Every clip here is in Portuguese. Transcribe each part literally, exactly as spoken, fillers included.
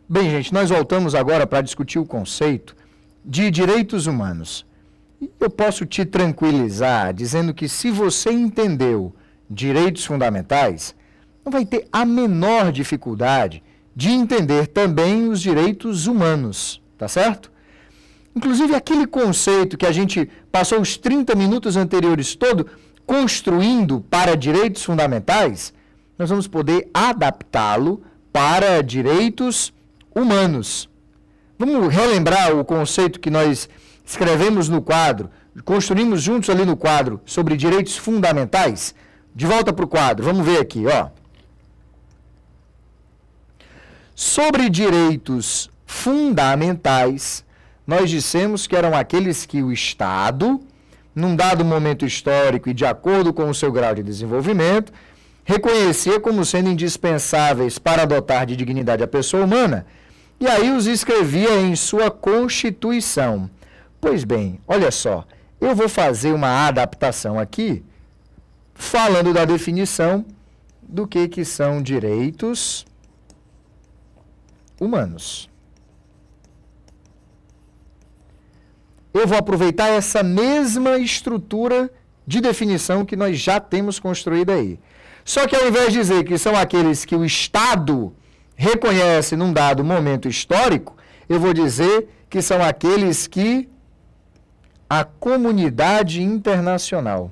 Bem, gente, nós voltamos agora para discutir o conceito de direitos humanos. E eu posso te tranquilizar dizendo que se você entendeu direitos fundamentais, não vai ter a menor dificuldade de entender também os direitos humanos, tá certo? Inclusive aquele conceito que a gente passou os trinta minutos anteriores todo construindo para direitos fundamentais, nós vamos poder adaptá-lo para direitos humanos. Vamos relembrar o conceito que nós escrevemos no quadro, construímos juntos ali no quadro sobre direitos fundamentais? De volta para o quadro, vamos ver aqui, ó. Sobre direitos fundamentais, nós dissemos que eram aqueles que o Estado, num dado momento histórico e de acordo com o seu grau de desenvolvimento, reconhecia como sendo indispensáveis para dotar de dignidade a pessoa humana, e aí os escrevia em sua Constituição. Pois bem, olha só, eu vou fazer uma adaptação aqui, falando da definição do que, que são direitos humanos. Eu vou aproveitar essa mesma estrutura de definição que nós já temos construída aí. Só que ao invés de dizer que são aqueles que o Estado reconhece num dado momento histórico, eu vou dizer que são aqueles que a comunidade internacional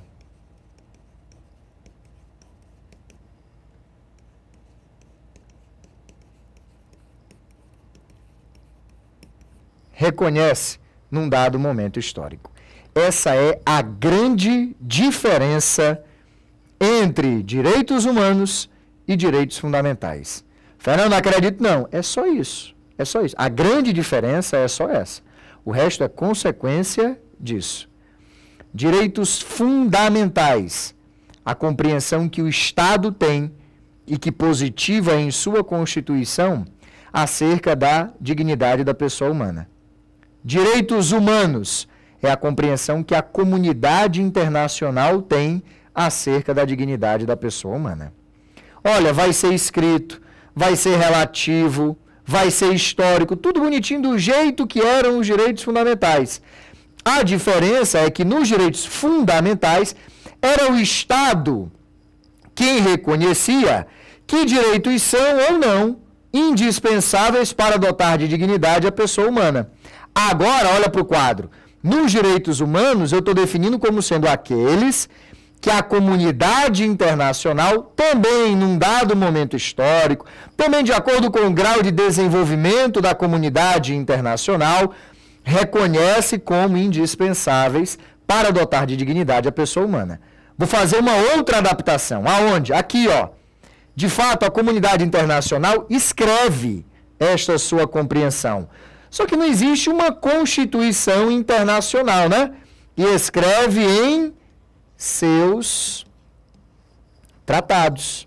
reconhece num dado momento histórico. Essa é a grande diferença entre direitos humanos e direitos fundamentais. Fernando, não acredito não. É só isso. É só isso. A grande diferença é só essa. O resto é consequência disso. Direitos fundamentais. A compreensão que o Estado tem e que positiva em sua Constituição acerca da dignidade da pessoa humana. Direitos humanos é a compreensão que a comunidade internacional tem acerca da dignidade da pessoa humana. Olha, vai ser escrito, vai ser relativo, vai ser histórico, tudo bonitinho do jeito que eram os direitos fundamentais. A diferença é que nos direitos fundamentais era o Estado quem reconhecia que direitos são ou não indispensáveis para dotar de dignidade a pessoa humana. Agora, olha para o quadro. Nos direitos humanos, eu estou definindo como sendo aqueles que a comunidade internacional, também num dado momento histórico, também de acordo com o grau de desenvolvimento da comunidade internacional, reconhece como indispensáveis para dotar de dignidade a pessoa humana. Vou fazer uma outra adaptação. Aonde? Aqui, ó. De fato, a comunidade internacional escreve esta sua compreensão. Só que não existe uma Constituição internacional, né? E escreve em seus tratados,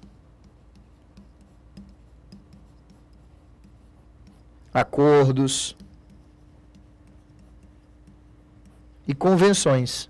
acordos e convenções.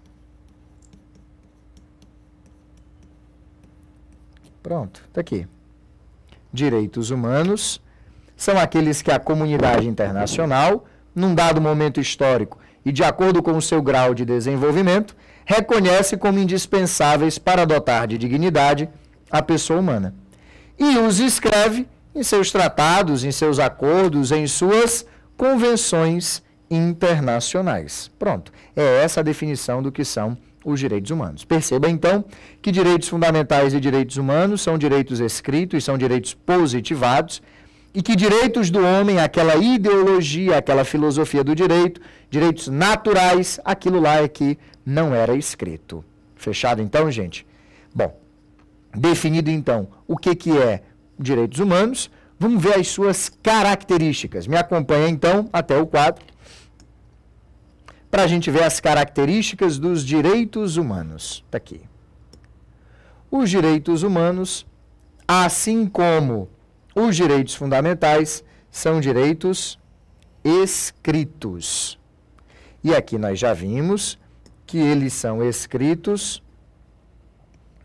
Pronto, está aqui. Direitos humanos são aqueles que a comunidade internacional, num dado momento histórico e de acordo com o seu grau de desenvolvimento, reconhece como indispensáveis para dotar de dignidade a pessoa humana. E os escreve em seus tratados, em seus acordos, em suas convenções internacionais. Pronto, é essa a definição do que são os direitos humanos. Perceba, então, que direitos fundamentais e direitos humanos são direitos escritos, são direitos positivados, e que direitos do homem, aquela ideologia, aquela filosofia do direito, direitos naturais, aquilo lá é que não era escrito. Fechado então, gente? Bom, definido então o que, que é direitos humanos, vamos ver as suas características. Me acompanha então até o quadro, para a gente ver as características dos direitos humanos. Está aqui. Os direitos humanos, assim como os direitos fundamentais, são direitos escritos. E aqui nós já vimos que eles são escritos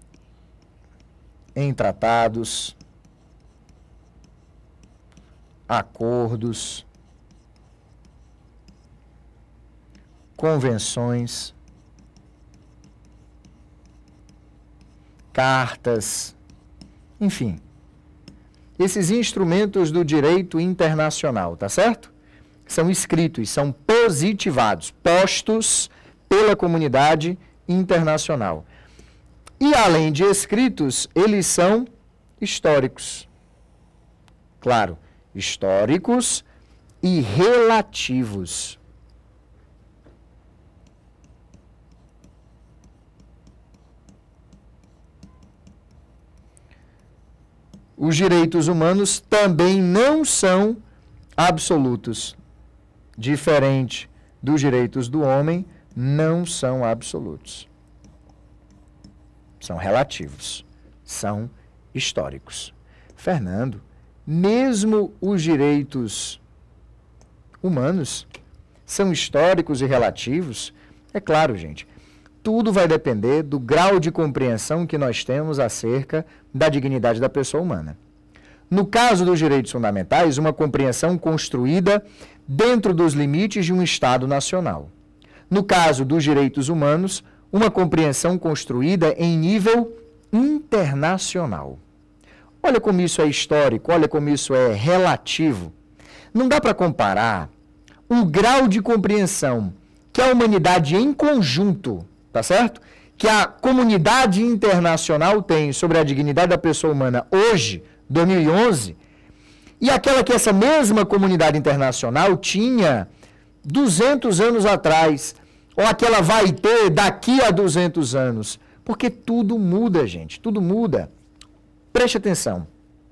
em tratados, acordos, convenções, cartas, enfim, esses instrumentos do direito internacional, tá certo? São escritos, são positivados, postos pela comunidade internacional. E além de escritos, eles são históricos. Claro, históricos e relativos. Os direitos humanos também não são absolutos. Diferente dos direitos do homem, não são absolutos. São relativos, são históricos. Fernando, mesmo os direitos humanos são históricos e relativos? É claro, gente. Tudo vai depender do grau de compreensão que nós temos acerca da dignidade da pessoa humana. No caso dos direitos fundamentais, uma compreensão construída dentro dos limites de um Estado nacional. No caso dos direitos humanos, uma compreensão construída em nível internacional. Olha como isso é histórico, olha como isso é relativo. Não dá para comparar o grau de compreensão que a humanidade em conjunto, tá certo? Que a comunidade internacional tem sobre a dignidade da pessoa humana hoje, dois mil e onze, e aquela que essa mesma comunidade internacional tinha duzentos anos atrás, ou aquela vai ter daqui a duzentos anos. Porque tudo muda, gente, tudo muda. Preste atenção.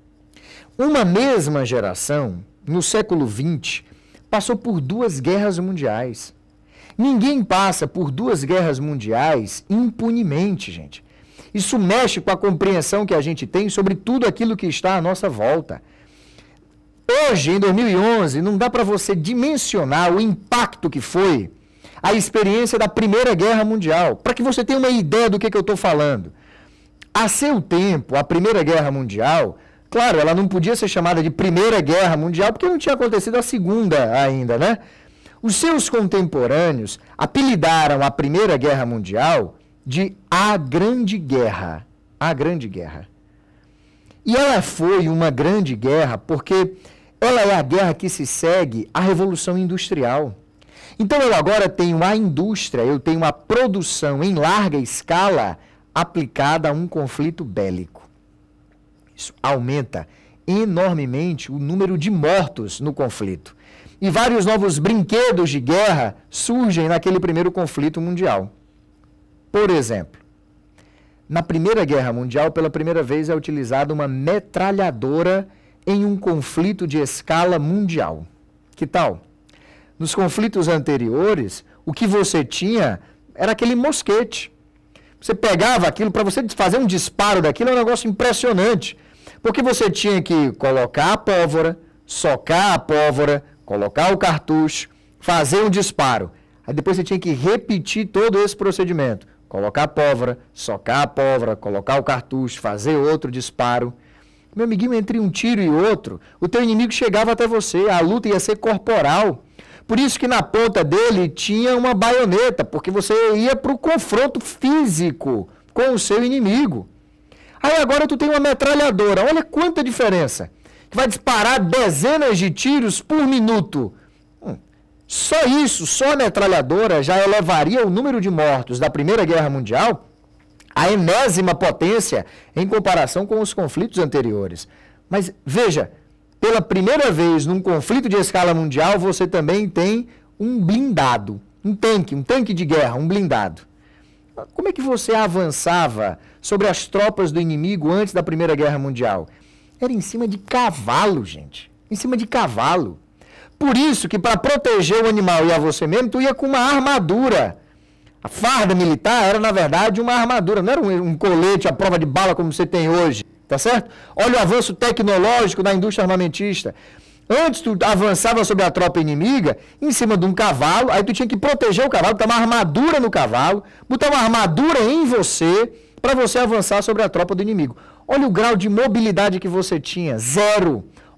Uma mesma geração, no século vinte, passou por duas guerras mundiais. Ninguém passa por duas guerras mundiais impunemente, gente. Isso mexe com a compreensão que a gente tem sobre tudo aquilo que está à nossa volta. Hoje, em dois mil e onze, não dá para você dimensionar o impacto que foi a experiência da Primeira Guerra Mundial, para que você tenha uma ideia do que, que eu estou falando. A seu tempo, a Primeira Guerra Mundial, claro, ela não podia ser chamada de Primeira Guerra Mundial, porque não tinha acontecido a Segunda ainda, né? Os seus contemporâneos apelidaram a Primeira Guerra Mundial de A Grande Guerra. A Grande Guerra. E ela foi uma grande guerra porque ela é a guerra que se segue à Revolução Industrial. Então eu agora tenho a indústria, eu tenho a produção em larga escala aplicada a um conflito bélico. Isso aumenta enormemente o número de mortos no conflito. E vários novos brinquedos de guerra surgem naquele primeiro conflito mundial. Por exemplo, na Primeira Guerra Mundial, pela primeira vez é utilizada uma metralhadora em um conflito de escala mundial. Que tal? Nos conflitos anteriores, o que você tinha era aquele mosquete. Você pegava aquilo, para você fazer um disparo daquilo, é um negócio impressionante. Porque você tinha que colocar a pólvora, socar a pólvora, colocar o cartucho, fazer um disparo. Aí depois você tinha que repetir todo esse procedimento. Colocar a pólvora, socar a pólvora, colocar o cartucho, fazer outro disparo. Meu amiguinho, entre um tiro e outro, o teu inimigo chegava até você, a luta ia ser corporal. Por isso que na ponta dele tinha uma baioneta, porque você ia para o confronto físico com o seu inimigo. Aí agora tu tem uma metralhadora, olha quanta diferença. Que vai disparar dezenas de tiros por minuto. Hum, só isso, só a metralhadora já elevaria o número de mortos da Primeira Guerra Mundial à enésima potência em comparação com os conflitos anteriores. Mas veja, pela primeira vez num conflito de escala mundial, você também tem um blindado, um tanque, um tanque de guerra, um blindado. Como é que você avançava sobre as tropas do inimigo antes da Primeira Guerra Mundial? Era em cima de cavalo, gente. Em cima de cavalo. Por isso que para proteger o animal e a você mesmo, tu ia com uma armadura. A farda militar era, na verdade, uma armadura. Não era um, um colete à prova de bala como você tem hoje. Tá certo? Olha o avanço tecnológico da indústria armamentista. Antes tu avançava sobre a tropa inimiga em cima de um cavalo, aí tu tinha que proteger o cavalo, botar uma armadura no cavalo, botar uma armadura em você para você avançar sobre a tropa do inimigo. Olha o grau de mobilidade que você tinha, zero.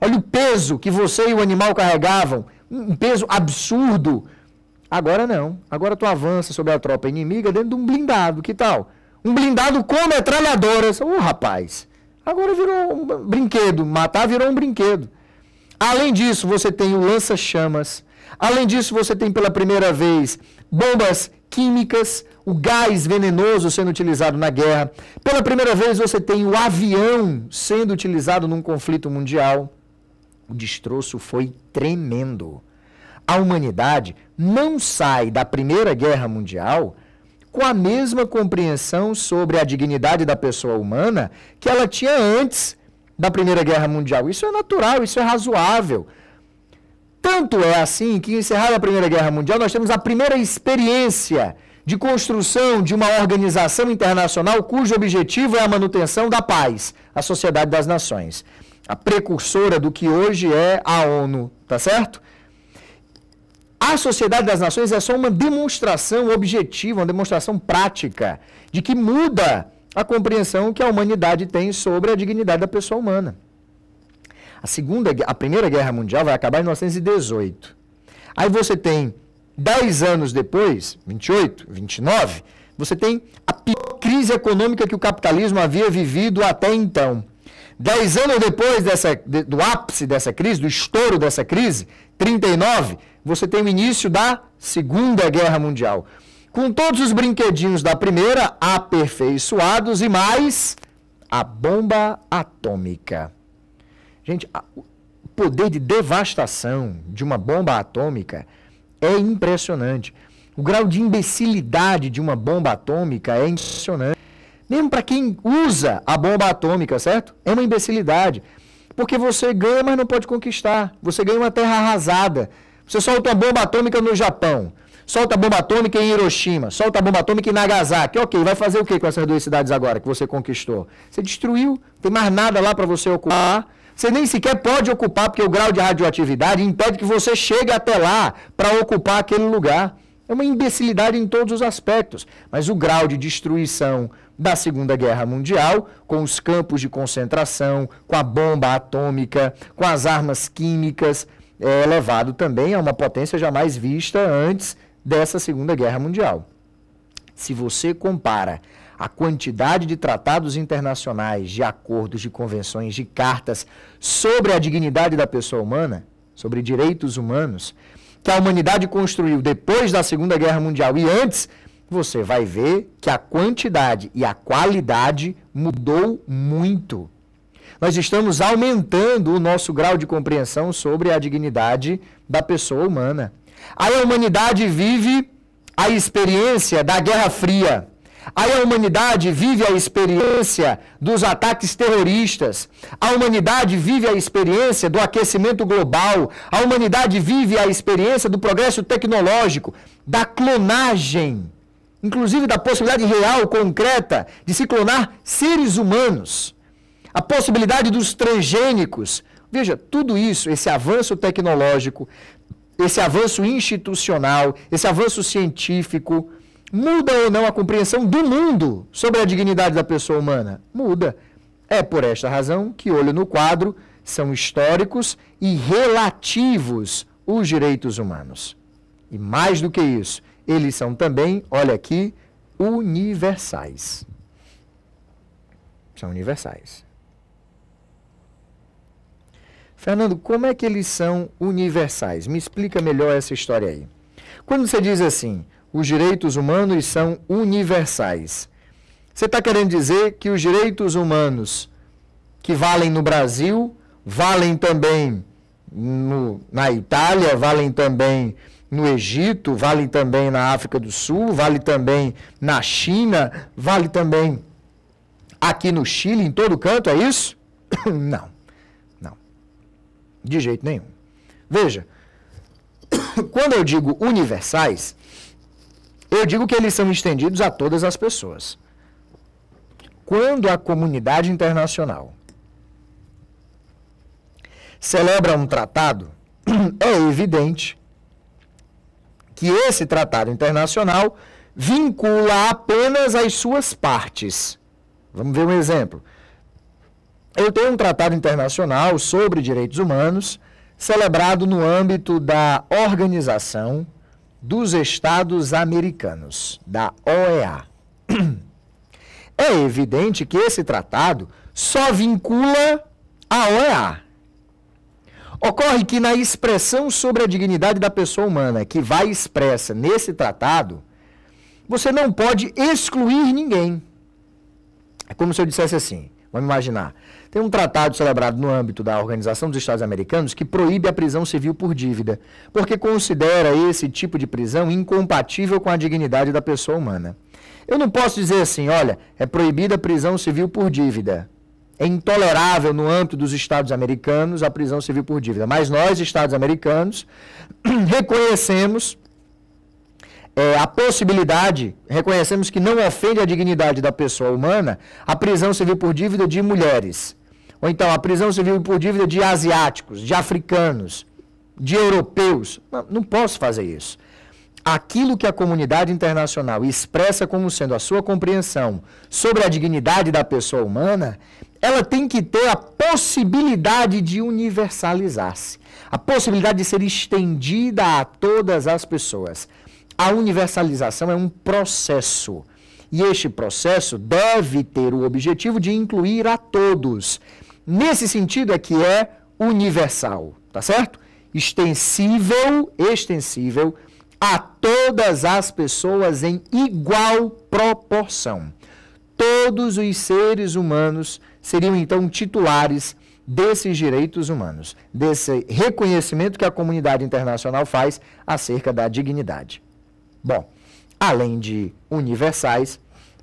Olha o peso que você e o animal carregavam, um peso absurdo. Agora não. Agora tu avança sobre a tropa inimiga dentro de um blindado. Que tal? Um blindado com metralhadoras. Ô, oh, rapaz, agora virou um brinquedo. Matar virou um brinquedo. Além disso, você tem o lança-chamas. Além disso, você tem pela primeira vez bombas químicas, o gás venenoso sendo utilizado na guerra. Pela primeira vez, você tem o avião sendo utilizado num conflito mundial. O destroço foi tremendo. A humanidade não sai da Primeira Guerra Mundial com a mesma compreensão sobre a dignidade da pessoa humana que ela tinha antes da Primeira Guerra Mundial. Isso é natural, isso é razoável. Tanto é assim que, encerrada a Primeira Guerra Mundial, nós temos a primeira experiência de construção de uma organização internacional cujo objetivo é a manutenção da paz, a Sociedade das Nações. A precursora do que hoje é a ONU, tá certo? A Sociedade das Nações é só uma demonstração objetiva, uma demonstração prática de que muda a compreensão que a humanidade tem sobre a dignidade da pessoa humana. A, segunda, a Primeira Guerra Mundial vai acabar em mil novecentos e dezoito. Aí você tem, dez anos depois, vinte e oito, vinte e nove, você tem a pior crise econômica que o capitalismo havia vivido até então. Dez anos depois dessa, do ápice dessa crise, do estouro dessa crise, trinta e nove, você tem o início da Segunda Guerra Mundial. Com todos os brinquedinhos da primeira aperfeiçoados e mais a bomba atômica. Gente, o poder de devastação de uma bomba atômica é impressionante. O grau de imbecilidade de uma bomba atômica é impressionante. Mesmo para quem usa a bomba atômica, certo? É uma imbecilidade. Porque você ganha, mas não pode conquistar. Você ganha uma terra arrasada. Você solta uma bomba atômica no Japão. Solta a bomba atômica em Hiroshima. Solta a bomba atômica em Nagasaki. Ok, vai fazer o que com essas duas cidades agora que você conquistou? Você destruiu. Não tem mais nada lá para você ocupar. Você nem sequer pode ocupar, porque o grau de radioatividade impede que você chegue até lá para ocupar aquele lugar. É uma imbecilidade em todos os aspectos. Mas o grau de destruição da Segunda Guerra Mundial, com os campos de concentração, com a bomba atômica, com as armas químicas, é elevado também a uma potência jamais vista antes dessa Segunda Guerra Mundial. Se você compara a quantidade de tratados internacionais, de acordos, de convenções, de cartas sobre a dignidade da pessoa humana, sobre direitos humanos, que a humanidade construiu depois da Segunda Guerra Mundial e antes, você vai ver que a quantidade e a qualidade mudou muito. Nós estamos aumentando o nosso grau de compreensão sobre a dignidade da pessoa humana. Aí a humanidade vive a experiência da Guerra Fria. Aí a humanidade vive a experiência dos ataques terroristas. A humanidade vive a experiência do aquecimento global. A humanidade vive a experiência do progresso tecnológico, da clonagem, inclusive da possibilidade real, concreta, de se clonar seres humanos. A possibilidade dos transgênicos. Veja, tudo isso, esse avanço tecnológico, esse avanço institucional, esse avanço científico, muda ou não a compreensão do mundo sobre a dignidade da pessoa humana? Muda. É por esta razão que, olho no quadro, são históricos e relativos os direitos humanos. E mais do que isso, eles são também, olha aqui, universais. São universais. Fernando, como é que eles são universais? Me explica melhor essa história aí. Quando você diz assim, os direitos humanos são universais, você está querendo dizer que os direitos humanos que valem no Brasil, valem também no, na Itália, valem também no Egito, valem também na África do Sul, vale também na China, vale também aqui no Chile, em todo canto, é isso? Não. De jeito nenhum. Veja, quando eu digo universais, eu digo que eles são estendidos a todas as pessoas. Quando a comunidade internacional celebra um tratado, é evidente que esse tratado internacional vincula apenas as suas partes. Vamos ver um exemplo. eu tenho um tratado internacional sobre direitos humanos, celebrado no âmbito da Organização dos Estados Americanos, da O E A. É evidente que esse tratado só vincula a O E A. Ocorre que na expressão sobre a dignidade da pessoa humana, que vai expressa nesse tratado, você não pode excluir ninguém. É como se eu dissesse assim, vamos imaginar, tem um tratado celebrado no âmbito da Organização dos Estados Americanos que proíbe a prisão civil por dívida, porque considera esse tipo de prisão incompatível com a dignidade da pessoa humana. Eu não posso dizer assim, olha, é proibida a prisão civil por dívida. É intolerável no âmbito dos Estados americanos a prisão civil por dívida. Mas nós, Estados americanos, reconhecemos é, a possibilidade, reconhecemos que não ofende a dignidade da pessoa humana a prisão civil por dívida de mulheres. Ou então a prisão civil por dívida de asiáticos, de africanos, de europeus. Não, não posso fazer isso. Aquilo que a comunidade internacional expressa como sendo a sua compreensão sobre a dignidade da pessoa humana, ela tem que ter a possibilidade de universalizar-se, a possibilidade de ser estendida a todas as pessoas. A universalização é um processo, e este processo deve ter o objetivo de incluir a todos. Nesse sentido é que é universal, tá certo? Extensível, extensível, a todas as pessoas em igual proporção. Todos os seres humanos seriam, então, titulares desses direitos humanos, desse reconhecimento que a comunidade internacional faz acerca da dignidade. Bom, além de universais,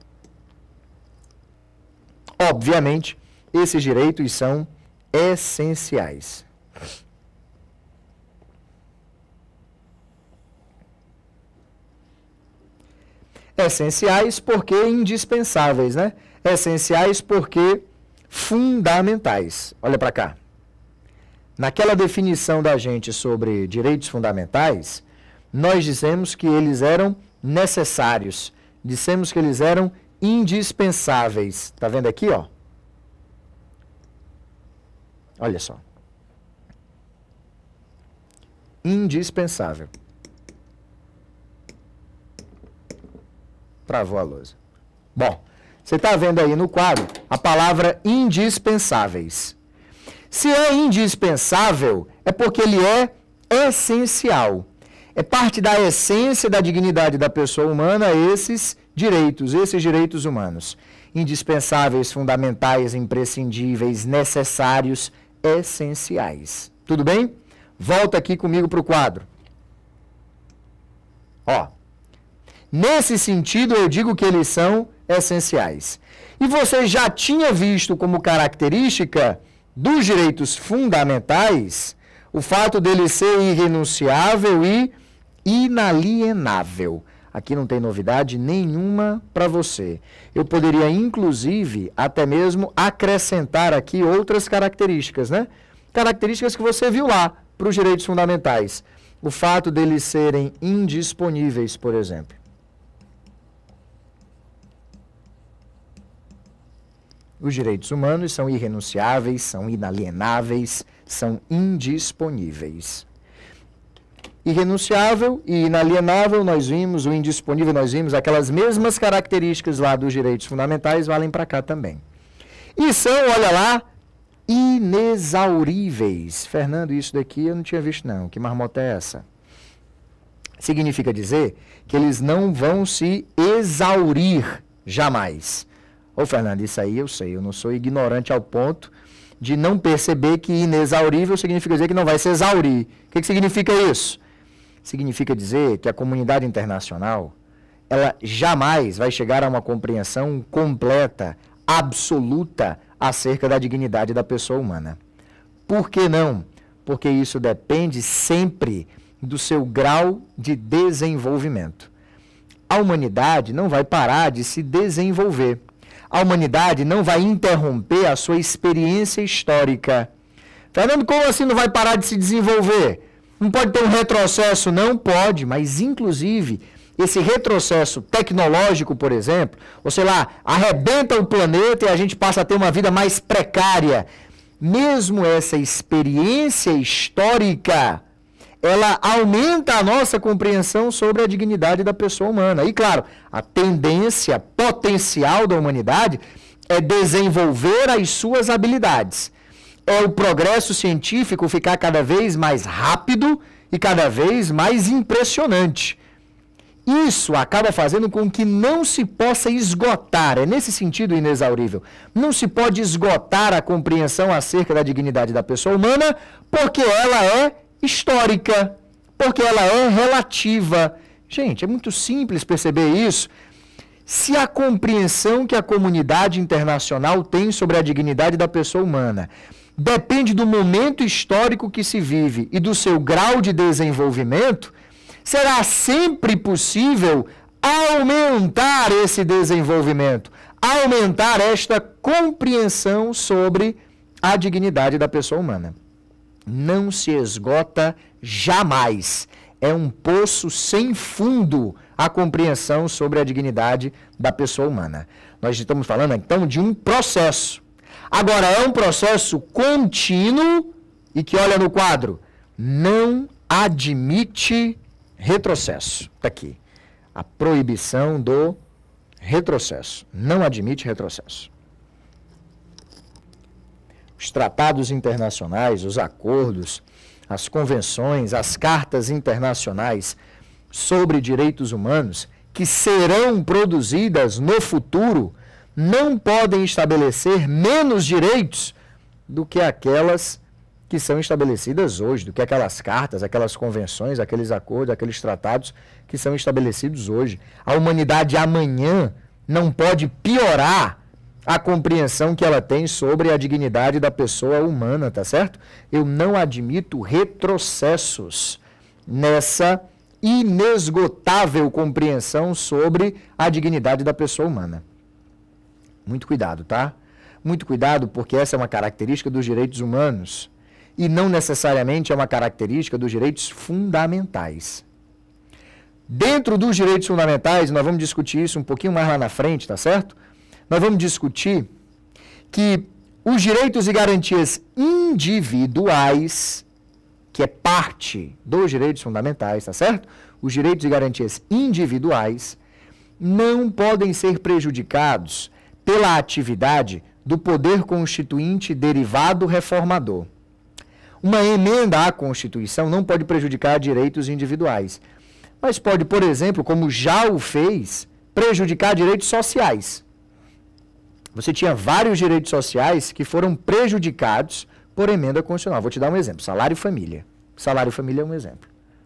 obviamente, esses direitos são essenciais. Essenciais porque indispensáveis, né? Essenciais porque fundamentais. Olha para cá. Naquela definição da gente sobre direitos fundamentais, nós dissemos que eles eram necessários. Dissemos que eles eram indispensáveis. Tá vendo aqui, ó? Olha só. Indispensável. Travou a lousa. Bom, você está vendo aí no quadro a palavra indispensáveis. Se é indispensável, é porque ele é essencial. É parte da essência da dignidade da pessoa humana esses direitos, esses direitos humanos. Indispensáveis, fundamentais, imprescindíveis, necessários, essenciais. Tudo bem? Volta aqui comigo para o quadro. Ó. Nesse sentido, eu digo que eles são essenciais. E você já tinha visto como característica dos direitos fundamentais o fato dele ser irrenunciável e inalienável. Aqui não tem novidade nenhuma para você. Eu poderia, inclusive, até mesmo acrescentar aqui outras características, né? Características que você viu lá para os direitos fundamentais. O fato deles serem indisponíveis, por exemplo. Os direitos humanos são irrenunciáveis, são inalienáveis, são indisponíveis. Irrenunciável e inalienável, nós vimos, o indisponível, nós vimos, aquelas mesmas características lá dos direitos fundamentais valem para cá também. E são, olha lá, inexauríveis. Fernando, isso daqui eu não tinha visto não, que marmota é essa? Significa dizer que eles não vão se exaurir jamais. Ô, Fernando, isso aí eu sei, eu não sou ignorante ao ponto de não perceber que inexaurível significa dizer que não vai se exaurir. O que, que significa isso? Significa dizer que a comunidade internacional, ela jamais vai chegar a uma compreensão completa, absoluta, acerca da dignidade da pessoa humana. Por que não? Porque isso depende sempre do seu grau de desenvolvimento. A humanidade não vai parar de se desenvolver. A humanidade não vai interromper a sua experiência histórica. Fernando, como assim não vai parar de se desenvolver? Não pode ter um retrocesso? Não pode, mas inclusive esse retrocesso tecnológico, por exemplo, ou sei lá, arrebenta o planeta e a gente passa a ter uma vida mais precária. Mesmo essa experiência histórica, ela aumenta a nossa compreensão sobre a dignidade da pessoa humana. E, claro, a tendência potencial da humanidade é desenvolver as suas habilidades. É o progresso científico ficar cada vez mais rápido e cada vez mais impressionante. Isso acaba fazendo com que não se possa esgotar, é nesse sentido inexaurível, não se pode esgotar a compreensão acerca da dignidade da pessoa humana, porque ela é histórica, porque ela é relativa. Gente, é muito simples perceber isso. Se a compreensão que a comunidade internacional tem sobre a dignidade da pessoa humana depende do momento histórico que se vive e do seu grau de desenvolvimento, será sempre possível aumentar esse desenvolvimento, aumentar esta compreensão sobre a dignidade da pessoa humana. Não se esgota jamais. É um poço sem fundo a compreensão sobre a dignidade da pessoa humana. Nós estamos falando, então, de um processo. Agora, é um processo contínuo e que, olha no quadro, não admite retrocesso. Está aqui. A proibição do retrocesso. Não admite retrocesso. Os tratados internacionais, os acordos, as convenções, as cartas internacionais sobre direitos humanos que serão produzidas no futuro não podem estabelecer menos direitos do que aquelas que são estabelecidas hoje, do que aquelas cartas, aquelas convenções, aqueles acordos, aqueles tratados que são estabelecidos hoje. A humanidade amanhã não pode piorar a compreensão que ela tem sobre a dignidade da pessoa humana, tá certo? Eu não admito retrocessos nessa inesgotável compreensão sobre a dignidade da pessoa humana. Muito cuidado, tá? Muito cuidado, porque essa é uma característica dos direitos humanos e não necessariamente é uma característica dos direitos fundamentais. Dentro dos direitos fundamentais, nós vamos discutir isso um pouquinho mais lá na frente, tá certo? Nós vamos discutir que os direitos e garantias individuais, que é parte dos direitos fundamentais, tá certo? Os direitos e garantias individuais não podem ser prejudicados pela atividade do poder constituinte derivado reformador. Uma emenda à Constituição não pode prejudicar direitos individuais, mas pode, por exemplo, como já o fez, prejudicar direitos sociais. Você tinha vários direitos sociais que foram prejudicados por emenda constitucional. Vou te dar um exemplo, salário e família. Salário e família é um exemplo.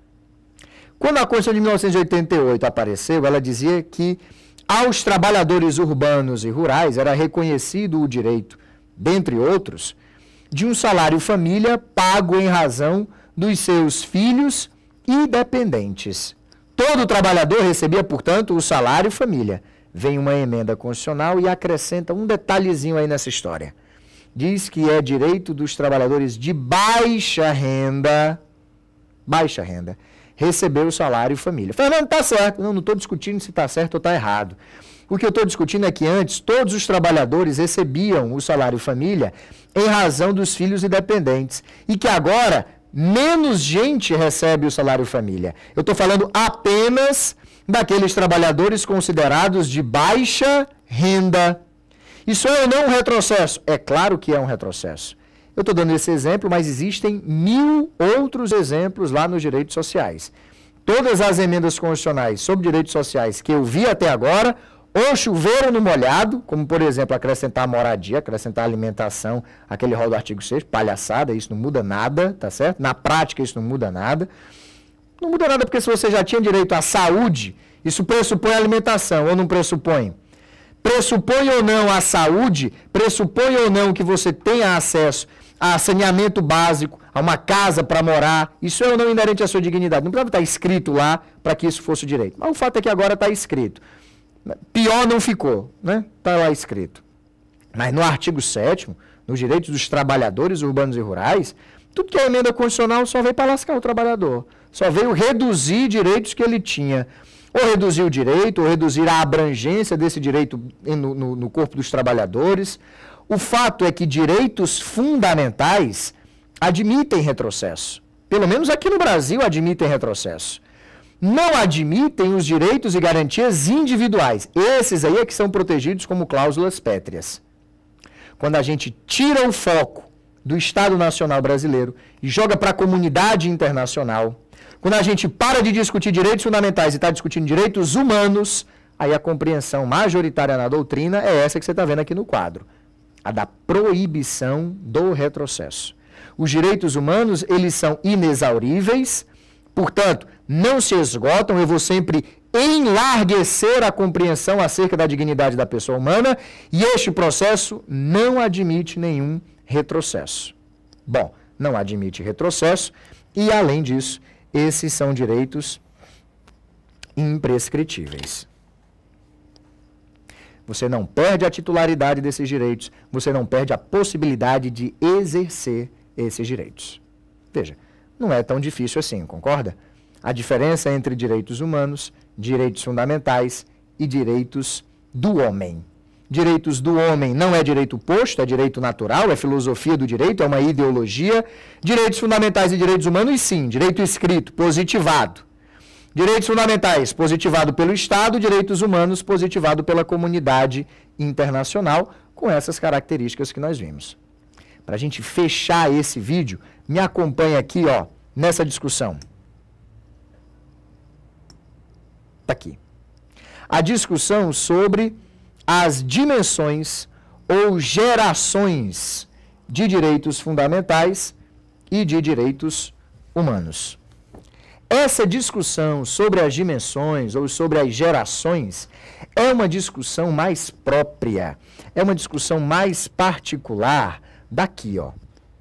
Quando a Constituição de mil novecentos e oitenta e oito apareceu, ela dizia que aos trabalhadores urbanos e rurais era reconhecido o direito, dentre outros, de um salário família pago em razão dos seus filhos e dependentes. Todo trabalhador recebia, portanto, o salário família. Vem uma emenda constitucional e acrescenta um detalhezinho aí nessa história. Diz que é direito dos trabalhadores de baixa renda, baixa renda, receber o salário família. Fernando, tá certo. Não, não estou discutindo se está certo ou está errado. O que eu estou discutindo é que antes todos os trabalhadores recebiam o salário família em razão dos filhos e dependentes. E que agora menos gente recebe o salário família. Eu estou falando apenas daqueles trabalhadores considerados de baixa renda. Isso é ou não um retrocesso? É claro que é um retrocesso. Eu estou dando esse exemplo, mas existem mil outros exemplos lá nos direitos sociais. Todas as emendas constitucionais sobre direitos sociais que eu vi até agora, ou choveram no molhado, como, por exemplo, acrescentar moradia, acrescentar alimentação, aquele rol do artigo sexto, palhaçada, isso não muda nada, tá certo? Na prática, isso não muda nada. Não muda nada porque se você já tinha direito à saúde, isso pressupõe alimentação, ou não pressupõe? Pressupõe ou não a saúde, pressupõe ou não que você tenha acesso a saneamento básico, a uma casa para morar, isso é ou não inerente à sua dignidade. Não precisava estar escrito lá para que isso fosse direito. Mas o fato é que agora está escrito. Pior não ficou, né? Está lá escrito. Mas no artigo sétimo, nos direitos dos trabalhadores urbanos e rurais, tudo que é emenda constitucional só veio para lascar o trabalhador. Só veio reduzir direitos que ele tinha. ou reduzir o direito, ou reduzir a abrangência desse direito no, no, no corpo dos trabalhadores. O fato é que direitos fundamentais admitem retrocesso. Pelo menos aqui no Brasil admitem retrocesso. Não admitem os direitos e garantias individuais. Esses aí é que são protegidos como cláusulas pétreas. Quando a gente tira o foco do Estado Nacional Brasileiro e joga para a comunidade internacional, quando a gente para de discutir direitos fundamentais e está discutindo direitos humanos, aí a compreensão majoritária na doutrina é essa que você está vendo aqui no quadro, a da proibição do retrocesso. Os direitos humanos, eles são inexauríveis, portanto, não se esgotam. Eu vou sempre enlarguecer a compreensão acerca da dignidade da pessoa humana e este processo não admite nenhum retrocesso. Bom, não admite retrocesso e, além disso, esses são direitos imprescritíveis. Você não perde a titularidade desses direitos, você não perde a possibilidade de exercer esses direitos. Veja, não é tão difícil assim, concorda? A diferença entre direitos humanos, direitos fundamentais e direitos do homem. Direitos do homem não é direito posto, é direito natural, é filosofia do direito, é uma ideologia. Direitos fundamentais e direitos humanos, sim, direito escrito, positivado. Direitos fundamentais, positivado pelo Estado, direitos humanos, positivado pela comunidade internacional, com essas características que nós vimos. Para a gente fechar esse vídeo, me acompanha aqui, ó, nessa discussão. Está aqui. A discussão sobre as dimensões ou gerações de direitos fundamentais e de direitos humanos. Essa discussão sobre as dimensões ou sobre as gerações é uma discussão mais própria, é uma discussão mais particular daqui, ó,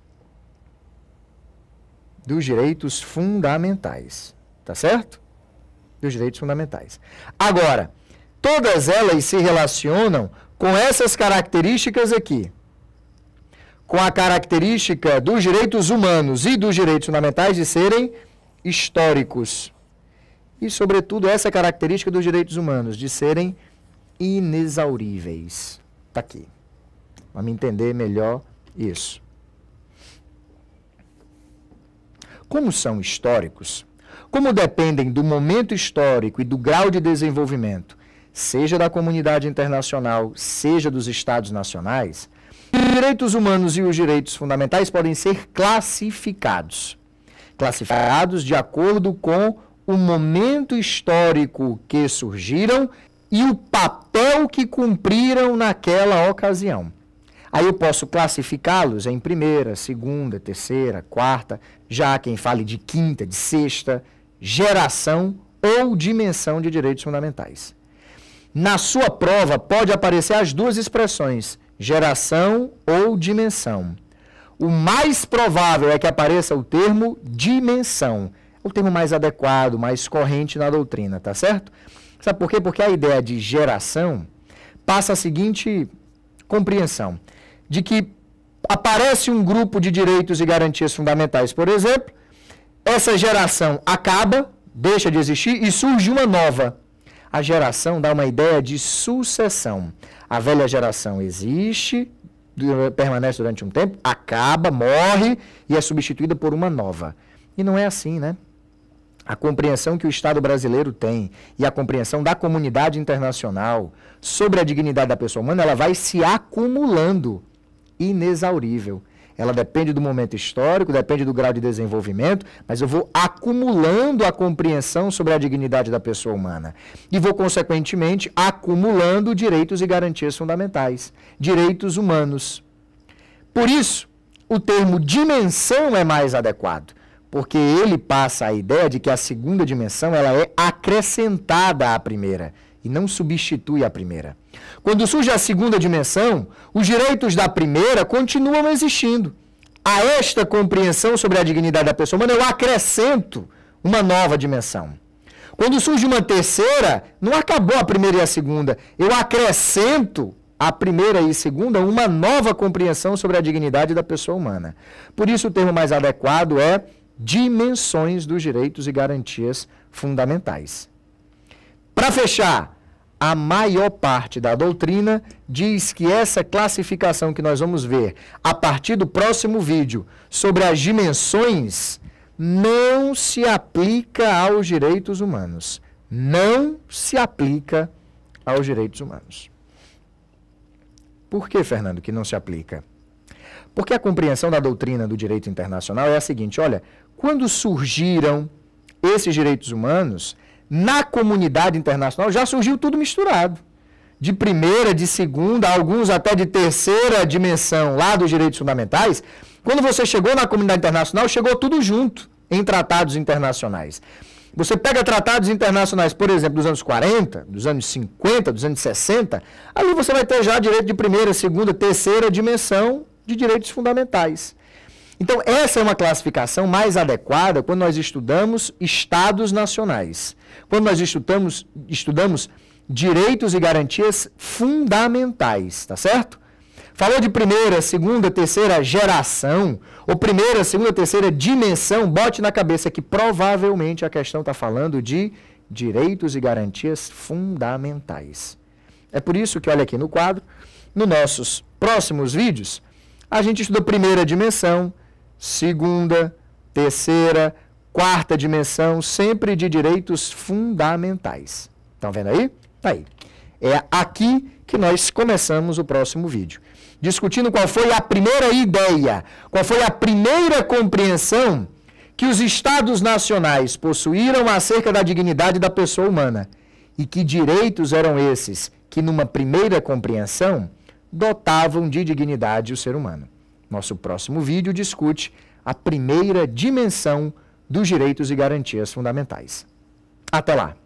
dos direitos fundamentais, tá certo? Dos direitos fundamentais. Agora, todas elas se relacionam com essas características aqui. Com a característica dos direitos humanos e dos direitos fundamentais de serem históricos. E, sobretudo, essa característica dos direitos humanos de serem inexauríveis. Está aqui. Vamos entender melhor isso. Como são históricos, como dependem do momento histórico e do grau de desenvolvimento, seja da comunidade internacional, seja dos estados nacionais, os direitos humanos e os direitos fundamentais podem ser classificados. Classificados de acordo com o momento histórico que surgiram e o papel que cumpriram naquela ocasião. Aí eu posso classificá-los em primeira, segunda, terceira, quarta, já há quem fale de quinta, de sexta, geração ou dimensão de direitos fundamentais. Na sua prova pode aparecer as duas expressões, geração ou dimensão. O mais provável é que apareça o termo dimensão. É o termo mais adequado, mais corrente na doutrina, tá certo? Sabe por quê? Porque a ideia de geração passa a seguinte compreensão, de que aparece um grupo de direitos e garantias fundamentais, por exemplo, essa geração acaba, deixa de existir e surge uma nova. A geração dá uma ideia de sucessão. A velha geração existe, permanece durante um tempo, acaba, morre e é substituída por uma nova. E não é assim, né? A compreensão que o Estado brasileiro tem e a compreensão da comunidade internacional sobre a dignidade da pessoa humana, ela vai se acumulando, inexaurível. Ela depende do momento histórico, depende do grau de desenvolvimento, mas eu vou acumulando a compreensão sobre a dignidade da pessoa humana. E vou, consequentemente, acumulando direitos e garantias fundamentais, direitos humanos. Por isso, o termo dimensão é mais adequado, porque ele passa a ideia de que a segunda dimensão ela é acrescentada à primeira e não substitui a primeira. Quando surge a segunda dimensão, os direitos da primeira continuam existindo. A esta compreensão sobre a dignidade da pessoa humana, eu acrescento uma nova dimensão. Quando surge uma terceira, não acabou a primeira e a segunda. Eu acrescento a primeira e a segunda uma nova compreensão sobre a dignidade da pessoa humana. Por isso, o termo mais adequado é dimensões dos direitos e garantias fundamentais. Para fechar, a maior parte da doutrina diz que essa classificação que nós vamos ver a partir do próximo vídeo sobre as dimensões não se aplica aos direitos humanos. Não se aplica aos direitos humanos. Por que, Fernando, que não se aplica? Porque a compreensão da doutrina do direito internacional é a seguinte, olha, quando surgiram esses direitos humanos, na comunidade internacional já surgiu tudo misturado. De primeira, de segunda, alguns até de terceira dimensão lá dos direitos fundamentais. Quando você chegou na comunidade internacional, chegou tudo junto em tratados internacionais. Você pega tratados internacionais, por exemplo, dos anos quarenta, dos anos cinquenta, dos anos sessenta, ali você vai ter já direito de primeira, segunda, terceira dimensão de direitos fundamentais. Então, essa é uma classificação mais adequada quando nós estudamos estados nacionais. Quando nós estudamos, estudamos direitos e garantias fundamentais, tá certo? Falou de primeira, segunda, terceira geração, ou primeira, segunda, terceira dimensão, bote na cabeça que provavelmente a questão está falando de direitos e garantias fundamentais. É por isso que, olha aqui no quadro, nos nossos próximos vídeos, a gente estuda primeira dimensão, segunda, terceira, quarta dimensão, sempre de direitos fundamentais. Estão vendo aí? Tá aí. É aqui que nós começamos o próximo vídeo. Discutindo qual foi a primeira ideia, qual foi a primeira compreensão que os estados nacionais possuíram acerca da dignidade da pessoa humana e que direitos eram esses que, numa primeira compreensão, dotavam de dignidade o ser humano. Nosso próximo vídeo discute a primeira dimensão dos direitos e garantias fundamentais. Até lá!